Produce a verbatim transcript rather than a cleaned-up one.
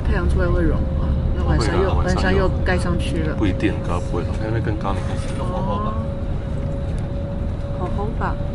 太阳出来会融化，那晚上又晚上又盖上去了。 不一定，高不会融，因为更高你可以使用往后吧。 好好吧。